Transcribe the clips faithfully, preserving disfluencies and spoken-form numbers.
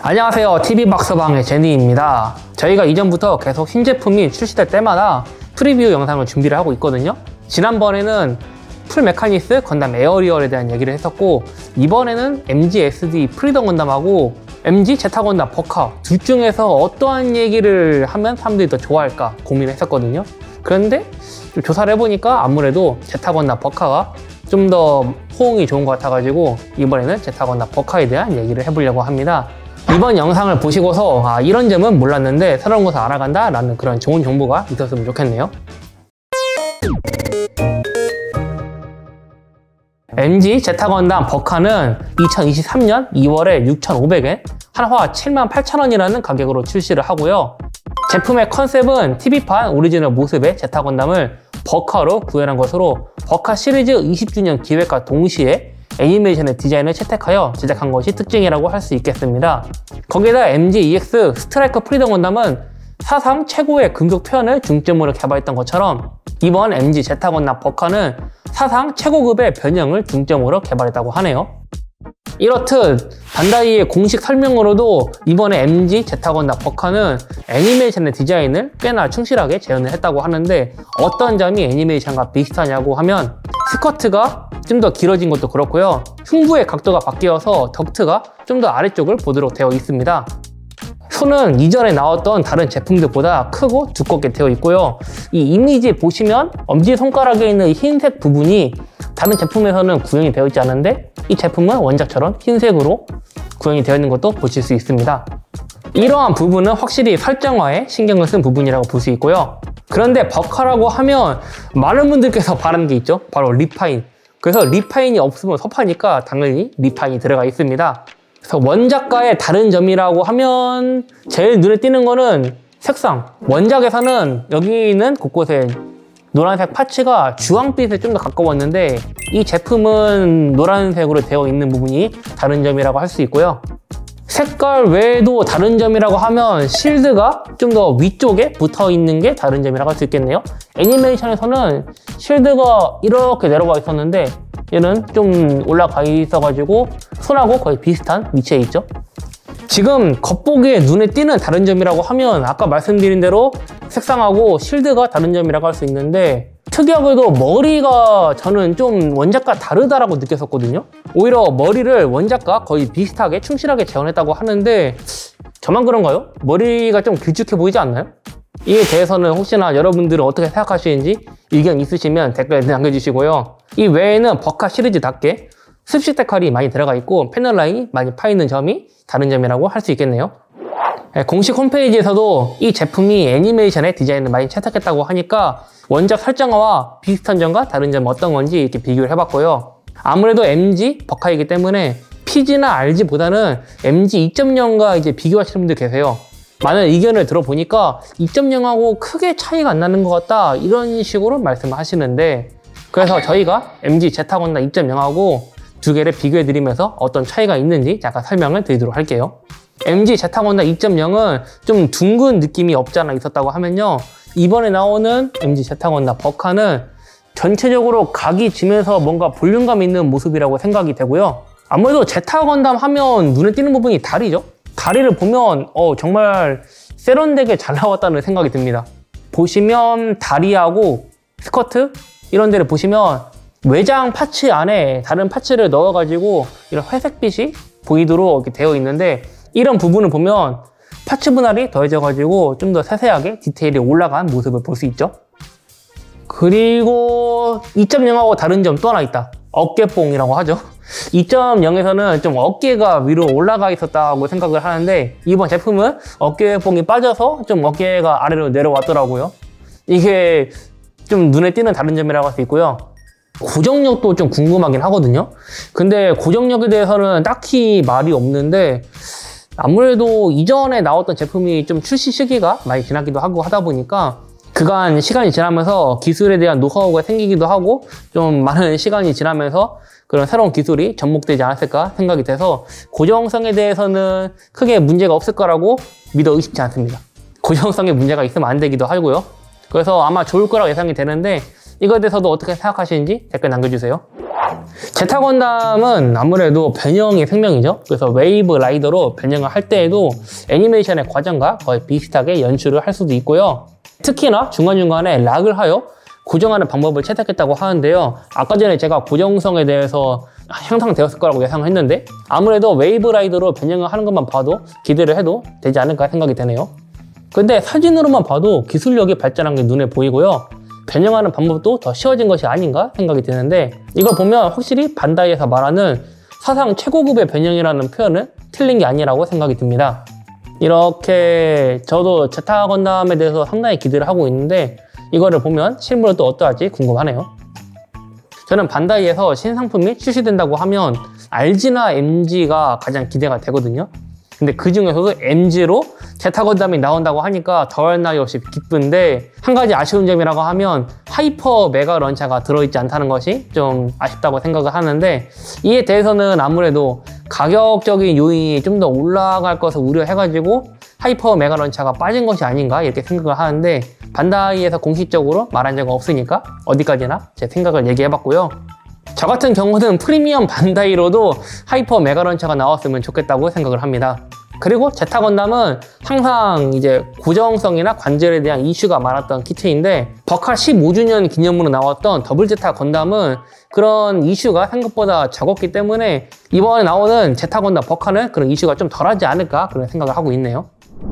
안녕하세요, 티비박스방의 제니입니다. 저희가 이전부터 계속 신제품이 출시될 때마다 프리뷰 영상을 준비를 하고 있거든요. 지난번에는 풀메카니스 건담 에어리얼에 대한 얘기를 했었고, 이번에는 엠지에스디 프리덤 건담하고 엠지 제타 건담 버카 둘 중에서 어떠한 얘기를 하면 사람들이 더 좋아할까 고민을 했었거든요. 그런데 좀 조사를 해보니까 아무래도 제타 건담 버카가 좀 더 호응이 좋은 것 같아가지고 이번에는 제타 건담 버카에 대한 얘기를 해보려고 합니다. 이번 영상을 보시고서 아, 이런 점은 몰랐는데 새로운 것을 알아간다 라는 그런 좋은 정보가 있었으면 좋겠네요. 엠지 제타 건담 버카는 이천이십삼 년 이월에 육천오백 엔, 한화 칠만 팔천 원이라는 가격으로 출시를 하고요. 제품의 컨셉은 티비판 오리지널 모습의 제타 건담을 버카로 구현한 것으로 버카 시리즈 이십 주년 기획과 동시에 애니메이션의 디자인을 채택하여 제작한 것이 특징이라고 할 수 있겠습니다. 거기에다 엠지이엑스 스트라이커 프리덤 건담은 사상 최고의 금속 표현을 중점으로 개발했던 것처럼 이번 엠지 제타 건담 버카는 사상 최고급의 변형을 중점으로 개발했다고 하네요. 이렇듯 반다이의 공식 설명으로도 이번에 엠지 제타 건담 버카는 애니메이션의 디자인을 꽤나 충실하게 재현을 했다고 하는데, 어떤 점이 애니메이션과 비슷하냐고 하면 스커트가 좀 더 길어진 것도 그렇고요, 흉부의 각도가 바뀌어서 덕트가 좀 더 아래쪽을 보도록 되어 있습니다. 손은 이전에 나왔던 다른 제품들보다 크고 두껍게 되어 있고요. 이 이미지 보시면 엄지손가락에 있는 흰색 부분이 다른 제품에서는 구현이 되어 있지 않은데 이 제품은 원작처럼 흰색으로 구현이 되어 있는 것도 보실 수 있습니다. 이러한 부분은 확실히 설정화에 신경을 쓴 부분이라고 볼 수 있고요. 그런데 버카라고 하면 많은 분들께서 바라는 게 있죠. 바로 리파인. 그래서 리파인이 없으면 섭하니까 당연히 리파인이 들어가 있습니다. 그래서 원작과의 다른 점이라고 하면 제일 눈에 띄는 거는 색상. 원작에서는 여기 있는 곳곳에 노란색 파츠가 주황빛에 좀 더 가까웠는데 이 제품은 노란색으로 되어 있는 부분이 다른 점이라고 할 수 있고요. 색깔 외에도 다른 점이라고 하면 실드가 좀 더 위쪽에 붙어 있는 게 다른 점이라고 할 수 있겠네요. 애니메이션에서는 실드가 이렇게 내려가 있었는데 얘는 좀 올라가 있어가지고 손하고 거의 비슷한 위치에 있죠. 지금 겉보기에 눈에 띄는 다른 점이라고 하면 아까 말씀드린 대로 색상하고 실드가 다른 점이라고 할 수 있는데, 특이하게도 머리가 저는 좀 원작과 다르다라고 느꼈었거든요. 오히려 머리를 원작과 거의 비슷하게 충실하게 재현했다고 하는데 저만 그런가요? 머리가 좀 길쭉해 보이지 않나요? 이에 대해서는 혹시나 여러분들은 어떻게 생각하시는지 의견 있으시면 댓글에 남겨주시고요. 이 외에는 버카 시리즈답게 습식 데칼이 많이 들어가 있고 패널 라인이 많이 파있는 점이 다른 점이라고 할 수 있겠네요. 공식 홈페이지에서도 이 제품이 애니메이션의 디자인을 많이 채택했다고 하니까 원작 설정화와 비슷한 점과 다른 점 어떤 건지 이렇게 비교를 해봤고요. 아무래도 엠지 버카이기 때문에 피지나 알지보다는 엠지 이 점 영과 이제 비교하시는 분들 계세요. 많은 의견을 들어보니까 이 점 영하고 크게 차이가 안 나는 것 같다 이런 식으로 말씀을 하시는데, 그래서 저희가 엠지 제타 건담 이 점 영하고 두 개를 비교해 드리면서 어떤 차이가 있는지 잠깐 설명을 드리도록 할게요. 엠지 제타 건담 이 점 영은 좀 둥근 느낌이 없지 않아 있었다고 하면요, 이번에 나오는 엠지 제타 건담 버카는 전체적으로 각이 지면서 뭔가 볼륨감 있는 모습이라고 생각이 되고요. 아무래도 제타 건담 하면 눈에 띄는 부분이 다리죠. 다리를 보면 어, 정말 세련되게 잘 나왔다는 생각이 듭니다. 보시면 다리하고 스커트 이런 데를 보시면 외장 파츠 안에 다른 파츠를 넣어가지고 이런 회색빛이 보이도록 이렇게 되어 있는데, 이런 부분을 보면 파츠 분할이 더해져가지고 좀 더 세세하게 디테일이 올라간 모습을 볼 수 있죠. 그리고 이 점 영하고 다른 점 또 하나 있다. 어깨뽕이라고 하죠. 이 점 영에서는 좀 어깨가 위로 올라가 있었다고 생각을 하는데 이번 제품은 어깨뽕이 빠져서 좀 어깨가 아래로 내려왔더라고요. 이게 좀 눈에 띄는 다른 점이라고 할 수 있고요. 고정력도 좀 궁금하긴 하거든요. 근데 고정력에 대해서는 딱히 말이 없는데, 아무래도 이전에 나왔던 제품이 좀 출시 시기가 많이 지나기도 하고 하다 보니까 그간 시간이 지나면서 기술에 대한 노하우가 생기기도 하고 좀 많은 시간이 지나면서 그런 새로운 기술이 접목되지 않았을까 생각이 돼서 고정성에 대해서는 크게 문제가 없을 거라고 믿어 의심치 않습니다. 고정성에 문제가 있으면 안 되기도 하고요. 그래서 아마 좋을 거라고 예상이 되는데, 이거에 대해서도 어떻게 생각하시는지 댓글 남겨주세요. 제타 건담은 아무래도 변형이 생명이죠. 그래서 웨이브 라이더로 변형을 할 때에도 애니메이션의 과정과 거의 비슷하게 연출을 할 수도 있고요. 특히나 중간중간에 락을 하여 고정하는 방법을 채택했다고 하는데요. 아까 전에 제가 고정성에 대해서 향상되었을 거라고 예상을 했는데 아무래도 웨이브 라이더로 변형을 하는 것만 봐도 기대를 해도 되지 않을까 생각이 되네요. 근데 사진으로만 봐도 기술력이 발전한 게 눈에 보이고요. 변형하는 방법도 더 쉬워진 것이 아닌가 생각이 드는데 이걸 보면 확실히 반다이에서 말하는 사상 최고급의 변형이라는 표현은 틀린 게 아니라고 생각이 듭니다. 이렇게 저도 제타 건담에 대해서 상당히 기대를 하고 있는데 이거를 보면 실물은 또 어떠할지 궁금하네요. 저는 반다이에서 신상품이 출시된다고 하면 알지나 엠지가 가장 기대가 되거든요. 근데 그 중에서도 엠지로 제타 건담이 나온다고 하니까 더할 나위 없이 기쁜데 한 가지 아쉬운 점이라고 하면 하이퍼 메가 런처가 들어있지 않다는 것이 좀 아쉽다고 생각을 하는데 이에 대해서는 아무래도 가격적인 요인이 좀 더 올라갈 것을 우려해가지고 하이퍼 메가 런처가 빠진 것이 아닌가 이렇게 생각을 하는데 반다이에서 공식적으로 말한 적은 없으니까 어디까지나 제 생각을 얘기해봤고요. 저 같은 경우는 프리미엄 반다이로도 하이퍼 메가 런처가 나왔으면 좋겠다고 생각을 합니다. 그리고 제타 건담은 항상 이제 고정성이나 관절에 대한 이슈가 많았던 키트인데 버카 십오 주년 기념으로 나왔던 더블 제타 건담은 그런 이슈가 생각보다 적었기 때문에 이번에 나오는 제타 건담 버카는 그런 이슈가 좀 덜하지 않을까 그런 생각을 하고 있네요.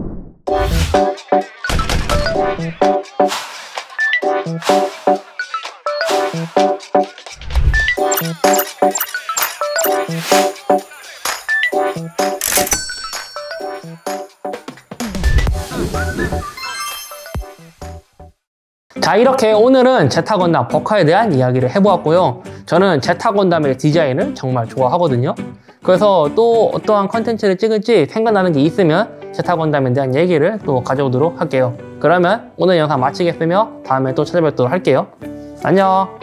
자, 이렇게 오늘은 제타 건담 버카에 대한 이야기를 해보았고요. 저는 제타 건담의 디자인을 정말 좋아하거든요. 그래서 또 어떠한 컨텐츠를 찍을지 생각나는 게 있으면 제타 건담에 대한 얘기를 또 가져오도록 할게요. 그러면 오늘 영상 마치겠으며 다음에 또 찾아뵙도록 할게요. 안녕.